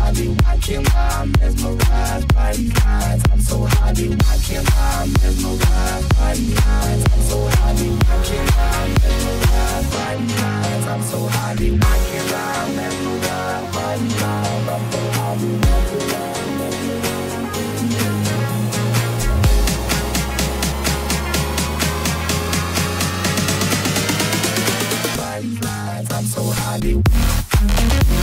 highly, why can't I mesmerized by these lines? I'm so highly, why can't I mesmerized by these lines? I'm so highly, why can't I mesmerized by these lines? I'm so highly, why can't I mesmerized by these lines? I'm so highly, why can't I mesmerized by these lines? I'm so highly.